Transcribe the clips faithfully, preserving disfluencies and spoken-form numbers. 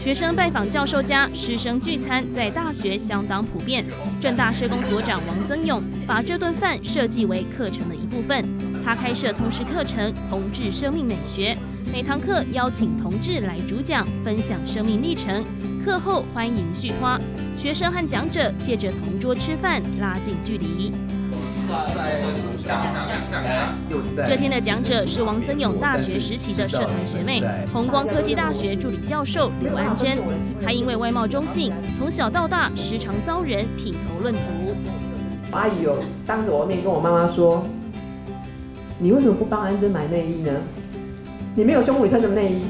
学生拜访教授家，师生聚餐在大学相当普遍。政大社工所长王增勇把这顿饭设计为课程的一部分。他开设通识课程《同志生命美学》，每堂课邀请同志来主讲，分享生命历程。课后欢迎续托，学生和讲者借着同桌吃饭拉近距离。这天的讲者是王增勇大学时期的社团学妹，弘光科技大学助理教授刘安珍。她因为外貌中性，从小到大时常遭人品头论足。 阿姨有当着我面跟我妈妈说：“你为什么不帮安珍买内衣呢？你没有胸部穿什么内衣？”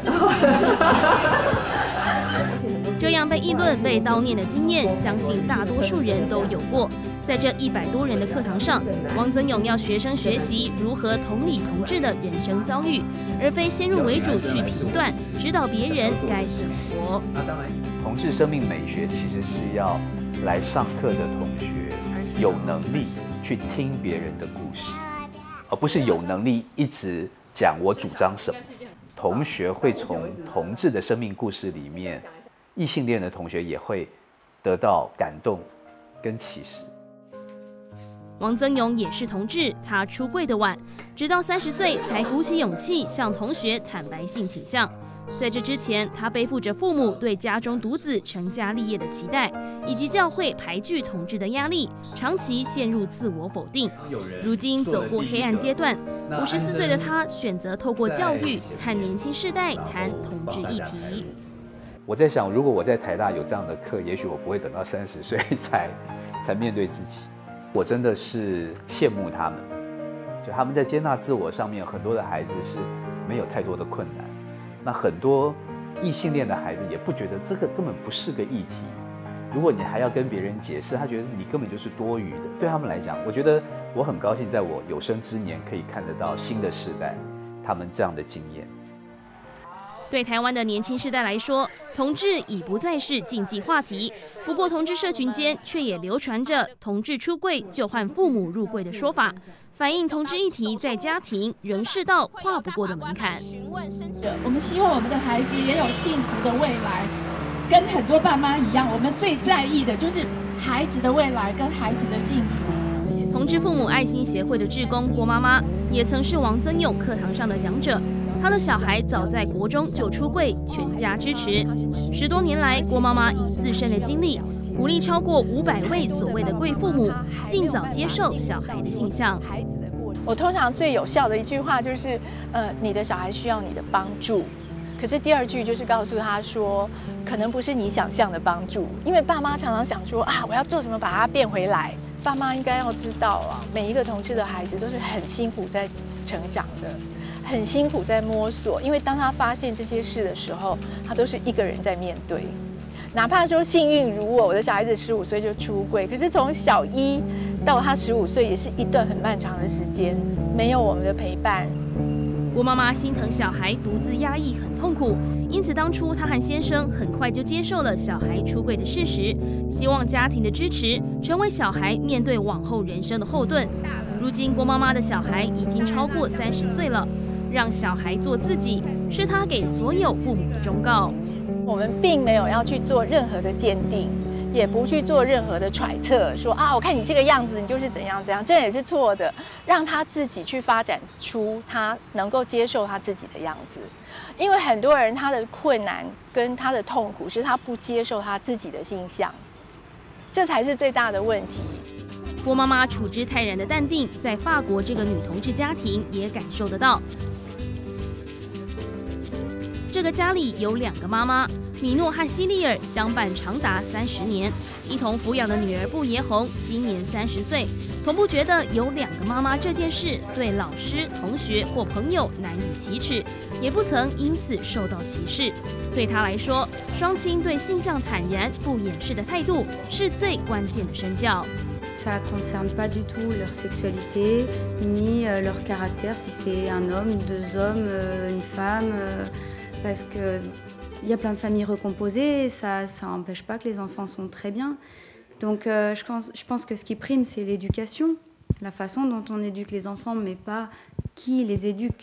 这样被议论、被叨念的经验，相信大多数人都有过。在这一百多人的课堂上，王增勇要学生学习如何同理同志的人生遭遇，而非先入为主去评断、指导别人该怎么活。 同志生命美学其实是要来上课的同学有能力去听别人的故事，而不是有能力一直讲我主张什么。同学会从同志的生命故事里面，异性恋的同学也会得到感动跟启示。 王增勇也是同志，他出柜的晚，直到三十岁才鼓起勇气向同学坦白性倾向。在这之前，他背负着父母对家中独子成家立业的期待，以及教会排拒同志的压力，长期陷入自我否定。如今走过黑暗阶段，五十四岁的他选择透过教育和年轻世代谈同志议题。 我在想，如果我在台大有这样的课，也许我不会等到三十岁才才面对自己。我真的是羡慕他们，就他们在接纳自我上面，很多的孩子是没有太多的困难。那很多异性恋的孩子也不觉得这个根本不是个议题。如果你还要跟别人解释，他觉得你根本就是多余的。对他们来讲，我觉得我很高兴，在我有生之年可以看得到新的世代他们这样的经验。 对台湾的年轻世代来说，同志已不再是禁忌话题。不过，同志社群间却也流传着“同志出柜就换父母入柜”的说法，反映同志议题在家庭仍是道跨不过的门槛。 我们希望我们的孩子也有幸福的未来，跟很多爸妈一样，我们最在意的就是孩子的未来跟孩子的幸福。 同志父母爱心协会的志工郭妈妈，也曾是王增勇课堂上的讲者。他的小孩早在国中就出柜，全家支持。十多年来，郭妈妈以自身的经历，鼓励超过五百位所谓的贵父母，尽早接受小孩的性向。 我通常最有效的一句话就是，呃，你的小孩需要你的帮助。可是第二句就是告诉他说，可能不是你想象的帮助，因为爸妈常常想说啊，我要做什么把他变回来。爸妈应该要知道啊，每一个同志的孩子都是很辛苦在成长的。很辛苦在摸索，因为当他发现这些事的时候，他都是一个人在面对。哪怕说幸运如我，我的小孩子十五岁就出柜，可是从小一到他十五岁，也是一段很漫长的时间，没有我们的陪伴。 郭妈妈心疼小孩独自压抑很痛苦，因此当初她和先生很快就接受了小孩出柜的事实，希望家庭的支持成为小孩面对往后人生的后盾。如今郭妈妈的小孩已经超过三十岁了。让小孩做自己，是他给所有父母的忠告。 我们并没有要去做任何的鉴定，也不去做任何的揣测，说啊，我看你这个样子，你就是怎样怎样，这也是错的。让他自己去发展出他能够接受他自己的样子。因为很多人他的困难跟他的痛苦是他不接受他自己的性向，这才是最大的问题。 郭妈妈处之泰然的淡定，在法国这个女同志家庭也感受得到。这个家里有两个妈妈，米诺和西利尔相伴长达三十年，一同抚养的女儿布耶红今年三十岁，从不觉得有两个妈妈这件事对老师、同学或朋友难以启齿，也不曾因此受到歧视。对她来说，双亲对性向坦然、不掩饰的态度是最关键的身教。 Ça ne concerne pas du tout leur sexualité, ni euh, leur caractère, si c'est un homme, deux hommes, euh, une femme, euh, parce qu'il y a plein de familles recomposées, ça n'empêche pas que les enfants sont très bien. Donc euh, je, pense, je pense que ce qui prime, c'est l'éducation, la façon dont on éduque les enfants, mais pas qui les éduque.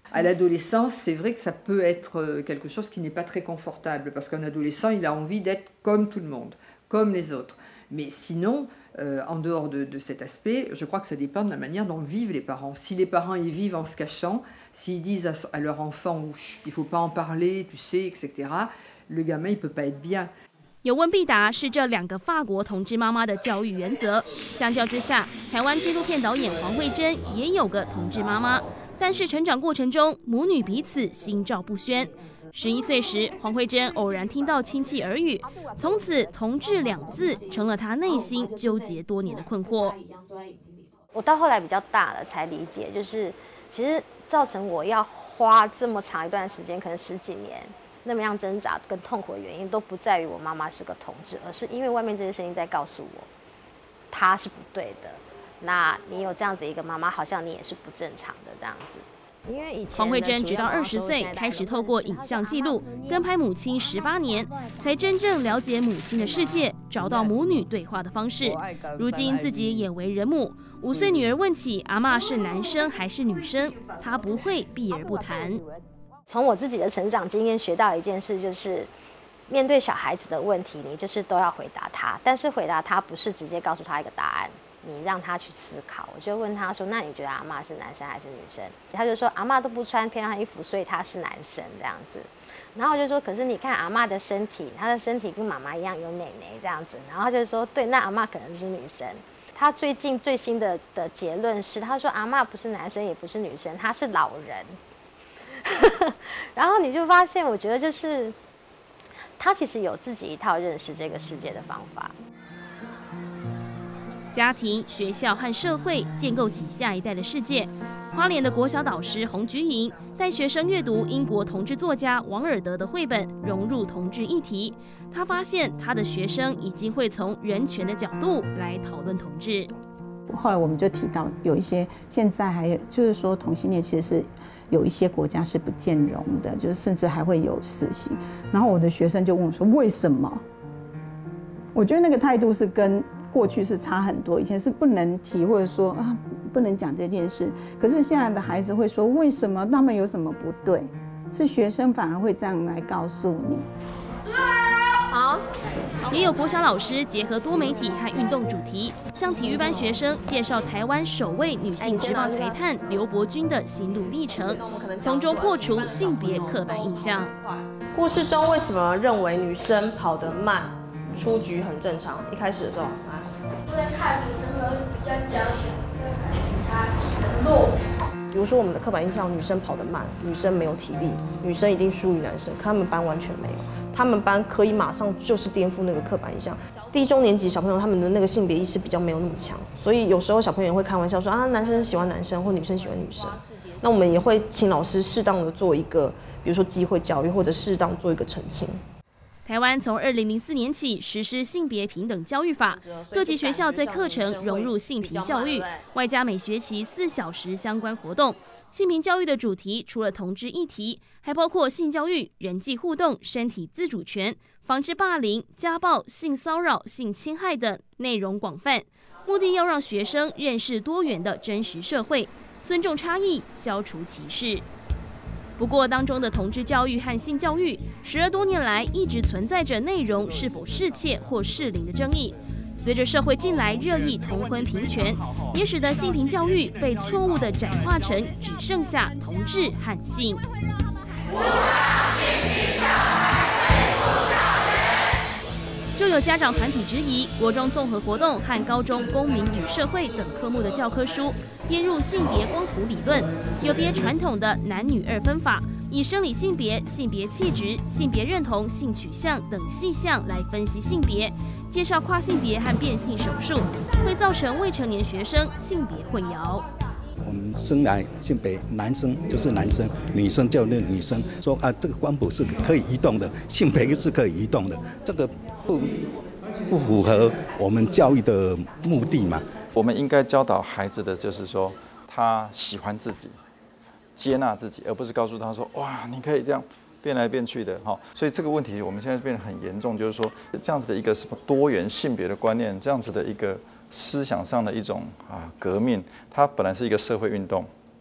À l'adolescence, c'est vrai que ça peut être quelque chose qui n'est pas très confortable, parce qu'un adolescent, il a envie d'être comme tout le monde, comme les autres. Mais sinon, euh, en dehors de, de cet aspect, je crois que ça dépend de la manière dont vivent les parents. Si les parents y vivent en se cachant, s'ils disent à, à leur enfant « il ne faut pas en parler, tu sais, et cetera », le gamin il peut pas être bien。 有问必答是这两个法国同志妈妈的教育原则。相较之下，台湾纪录片导演黄慧珍也有个同志妈妈，但是成长过程中母女彼此心照不宣。十一岁时，黄慧珍偶然听到亲戚耳语，从此同志两字成了她内心纠结多年的困惑。 我到后来比较大了才理解，就是其实造成我要花这么长一段时间，可能十几年。那么样挣扎跟痛苦的原因都不在于我妈妈是个同志，而是因为外面这些声音在告诉我，她是不对的。那你有这样子一个妈妈，好像你也是不正常的这样子。因为以前黄慧珍直到二十岁开始透过影像记录跟拍母亲十八年，才真正了解母亲的世界，找到母女对话的方式。如今自己也为人母，五岁女儿问起阿嬷是男生还是女生，她不会避而不谈。 从我自己的成长经验学到一件事，就是面对小孩子的问题，你就是都要回答他，但是回答他不是直接告诉他一个答案，你让他去思考。我就问他说：“那你觉得阿嬷是男生还是女生？”他就说：“阿嬷都不穿漂亮衣服，所以他是男生这样子。”然后我就说：“可是你看阿嬷的身体，她的身体跟妈妈一样有奶奶这样子。”然后他就说：“对，那阿嬷可能是女生。”他最近最新的的结论是，他说阿嬷不是男生也不是女生，她是老人。然后你就发现，我觉得就是他其实有自己一套认识这个世界的方法。 家庭、学校和社会建构起下一代的世界。花莲的国小导师洪菊莹带学生阅读英国同志作家王尔德的绘本，融入同志议题。他发现他的学生已经会从人权的角度来讨论同志。 后来我们就提到，有一些现在还有就是说同性恋其实是有一些国家是不见容的，就是甚至还会有死刑。然后我的学生就问我说：“为什么？”我觉得那个态度是跟过去是差很多，以前是不能提或者说啊不能讲这件事，可是现在的孩子会说为什么他们有什么不对？是学生反而会这样来告诉你。 好，也有国小老师结合多媒体和运动主题，向体育班学生介绍台湾首位女性职棒裁判刘伯君的心路历程，从中破除性别刻板印象。 故事中为什么认为女生跑得慢，出局很正常？一开始的时候，啊， 因为看女生的比较娇小，就会感觉她很弱。 比如说我们的刻板印象，女生跑得慢，女生没有体力，女生一定输于男生，可他们班完全没有，他们班可以马上就是颠覆那个刻板印象。低中年级小朋友他们的那个性别意识比较没有那么强，所以有时候小朋友会开玩笑说啊，男生喜欢男生或女生喜欢女生。那我们也会请老师适当的做一个，比如说机会教育，或者适当做一个澄清。 台湾从二零零四年起实施性别平等教育法，各级学校在课程融入性平教育，外加每学期四小时相关活动。性平教育的主题除了同志议题，还包括性教育、人际互动、身体自主权、防治霸凌、家暴、性骚扰、性侵害等，内容广泛，目的要让学生认识多元的真实社会，尊重差异，消除歧视。不过，当中的同志教育和性教育，十二多年来一直存在着内容是否适切或适龄的争议。随着社会近来热议同婚平权，也使得性平教育被错误地窄化成只剩下同志和性。就有家长团体质疑，国中综合活动和高中公民与社会等科目的教科书编入性别光谱理论，有别传统的男女二分法，以生理性别、性别气质、性别认同、性取向等细项来分析性别，介绍跨性别和变性手术，会造成未成年学生性别混淆。 我们生来性别，男生就是男生，女生就那女生。说啊，这个光谱是可以移动的，性别是可以移动的，这个不不符合我们教育的目的嘛？ 我们应该教导孩子的就是说，他喜欢自己，接纳自己，而不是告诉他说，哇，你可以这样变来变去的哈。所以这个问题我们现在变得很严重，就是说这样子的一个什么多元性别的观念，这样子的一个思想上的一种啊革命，它本来是一个社会运动，后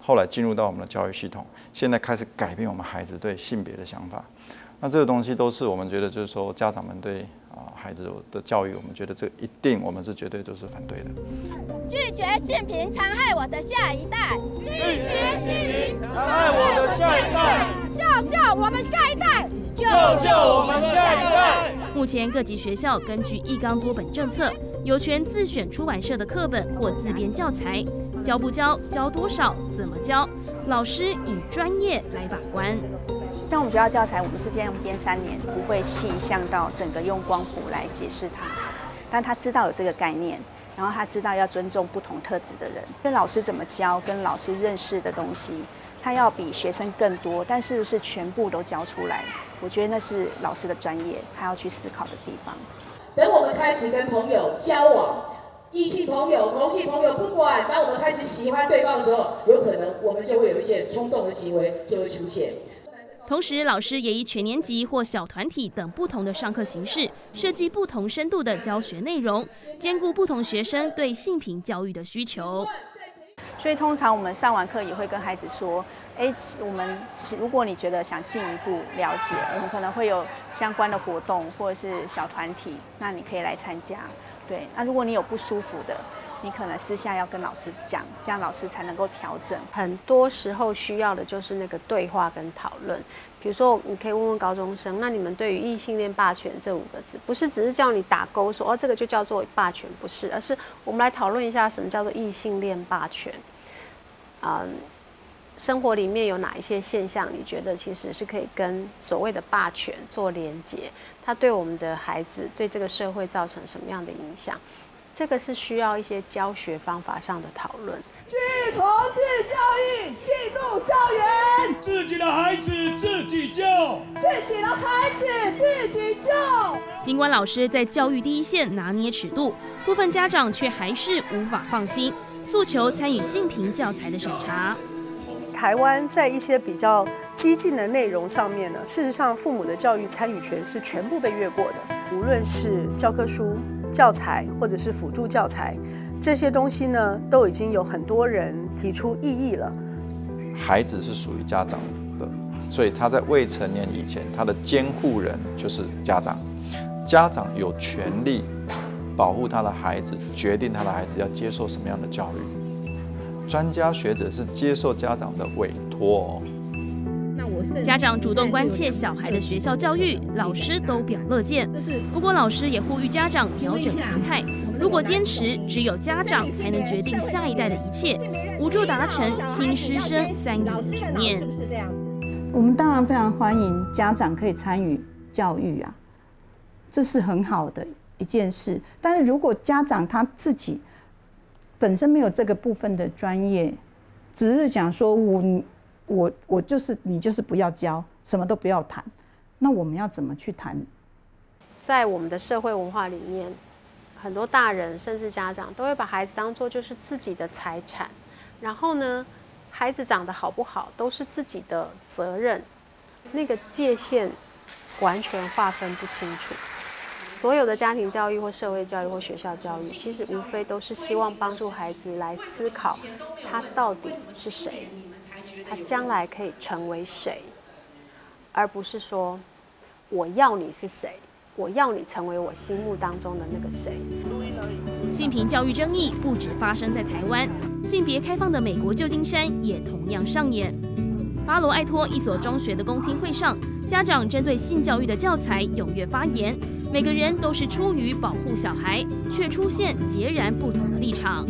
后来进入到我们的教育系统，现在开始改变我们孩子对性别的想法。那这个东西都是我们觉得就是说家长们对啊孩子的教育，我们觉得这一定我们是绝对都是反对的。 拒绝性平残害我的下一代， 拒绝性平残害我的下一代， 救救我们下一代， 救救我们下一代。 目前各级学校根据一纲多本政策，有权自选出版社的课本或自编教材，教不教、教多少、怎么教，老师以专业来把关。 像我们学校教材，我们是这样编三年，不会细项到整个用光谱来解释它，但他知道有这个概念，然后他知道要尊重不同特质的人。跟老师怎么教，跟老师认识的东西，他要比学生更多，但是不是全部都教出来？我觉得那是老师的专业，他要去思考的地方。 等我们开始跟朋友交往，异性朋友、同性朋友，不管当我们开始喜欢对方的时候，有可能我们就会有一些冲动的行为就会出现。 同时，老师也以全年级或小团体等不同的上课形式，设计不同深度的教学内容，兼顾不同学生对性平教育的需求。 所以，通常我们上完课也会跟孩子说：“哎，我们如果你觉得想进一步了解，我们可能会有相关的活动或者是小团体，那你可以来参加。对，那如果你有不舒服的，你可能私下要跟老师讲，这样老师才能够调整。 很多时候需要的就是那个对话跟讨论。比如说，你可以问问高中生，那你们对于异性恋霸权这五个字，不是只是叫你打勾说哦这个就叫做霸权，不是，而是我们来讨论一下什么叫做异性恋霸权。嗯，生活里面有哪一些现象，你觉得其实是可以跟所谓的霸权做连结？它对我们的孩子、对这个社会造成什么样的影响？这个是需要一些教学方法上的讨论。 去同志教育，进入校园，自己的孩子自己救，自己的孩子自己救。 尽管老师在教育第一线拿捏尺度，部分家长却还是无法放心，诉求参与性平教材的审查。 台湾在一些比较激进的内容上面呢，事实上父母的教育参与权是全部被越过的，无论是教科书、教材或者是辅助教材，这些东西呢，都已经有很多人提出异议了。 孩子是属于家长的，所以他在未成年以前，他的监护人就是家长，家长有权利保护他的孩子，决定他的孩子要接受什么样的教育。专家学者是接受家长的委托哦。 家长主动关切小孩的学校教育，老师都表乐见。不过，老师也呼吁家长调整心态，如果坚持只有家长才能决定下一代的一切，无助达成亲师生三赢的局面。 我们当然非常欢迎家长可以参与教育啊，这是很好的一件事。但是如果家长他自己本身没有这个部分的专业，只是讲说我我我就是你就是不要教，什么都不要谈，那我们要怎么去谈？ 在我们的社会文化里面，很多大人甚至家长都会把孩子当作就是自己的财产，然后呢，孩子长得好不好都是自己的责任，那个界限完全划分不清楚。所有的家庭教育或社会教育或学校教育，其实无非都是希望帮助孩子来思考他到底是谁，他将来可以成为谁，而不是说我要你是谁，我要你成为我心目当中的那个谁。 性平教育争议不止发生在台湾，性别开放的美国旧金山也同样上演。巴罗艾托一所中学的公听会上，家长针对性教育的教材踊跃发言，每个人都是出于保护小孩，却出现截然不同的立场。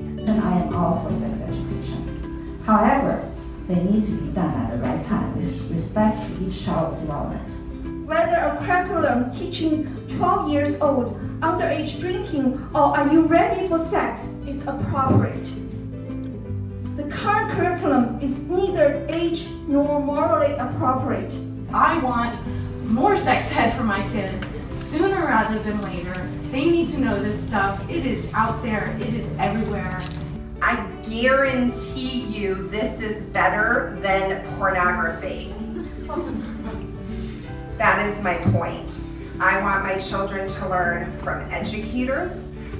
I am all for sex education. However, they need to be done at the right time with respect to each child's development. Whether a curriculum teaching twelve years old underage drinking or are you ready for sex is appropriate. The current curriculum is neither age nor morally appropriate. I want more sex ed for my kids sooner rather than later. They need to know this stuff. It is out there. It is everywhere. I guarantee you this is better than pornography. That is my point. I want my children to learn from educators.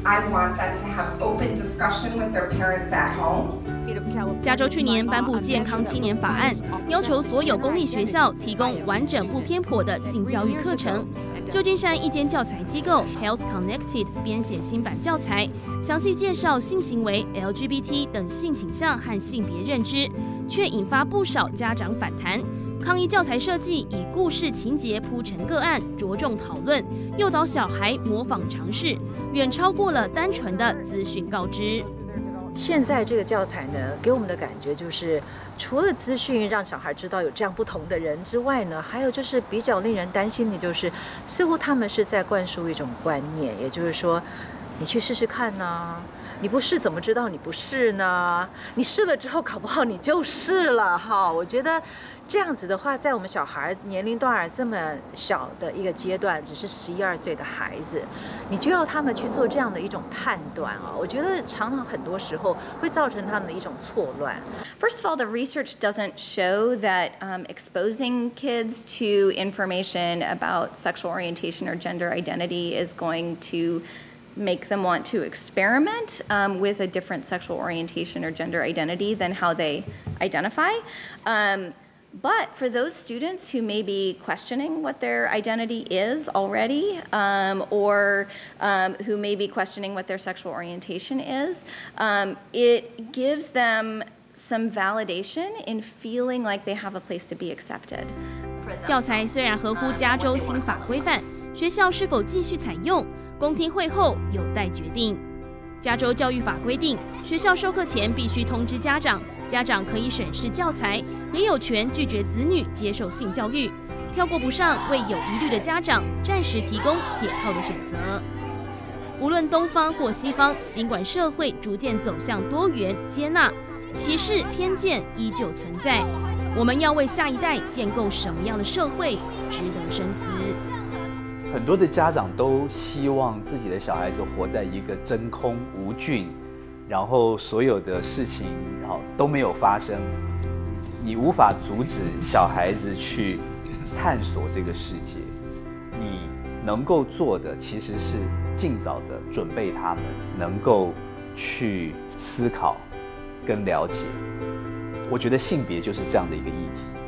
I want them to have open discussion with their parents at home. 加州去年颁布健康青年法案，要求所有公立学校提供完整不偏颇的性教育课程。旧金山一间教材机构 Health Connected 编写新版教材，详细介绍性行为、L G B T 等性倾向和性别认知，却引发不少家长反弹。抗议教材设计以故事情节铺成个案，着重讨论，诱导小孩模仿尝试，远超过了单纯的资讯告知。 现在这个教材呢，给我们的感觉就是，除了资讯让小孩知道有这样不同的人之外呢，还有就是比较令人担心的就是，似乎他们是在灌输一种观念，也就是说，你去试试看呢，你不试怎么知道你不试呢？你试了之后，搞不好你就是了哈。我觉得这样子的话，在我们小孩年龄段这么小的一个阶段，只是十一二岁的孩子，你就要他们去做这样的一种判断啊，我觉得常常很多时候会造成他们的一种错乱。 First of all, the research doesn't show that um, exposing kids to information about sexual orientation or gender identity is going to make them want to experiment um, with a different sexual orientation or gender identity than how they identify. Um, But for those students who may be questioning what their identity is already, um, or um, who may be questioning what their sexual orientation is, um, it gives them some validation in feeling like they have a place to be accepted. 教材虽然合乎加州新法规范，学校是否继续采用，公听会后有待决定。加州教育法规定，学校授课前必须通知家长，家长可以审视教材，也有权拒绝子女接受性教育。跳过不上，为有疑虑的家长暂时提供解套的选择。无论东方或西方，尽管社会逐渐走向多元接纳，歧视偏见依旧存在。我们要为下一代建构什么样的社会，值得深思。 很多的家长都希望自己的小孩子活在一个真空无菌，然后所有的事情好都没有发生。你无法阻止小孩子去探索这个世界，你能够做的其实是尽早的准备他们能够去思考跟了解。我觉得性别就是这样的一个议题。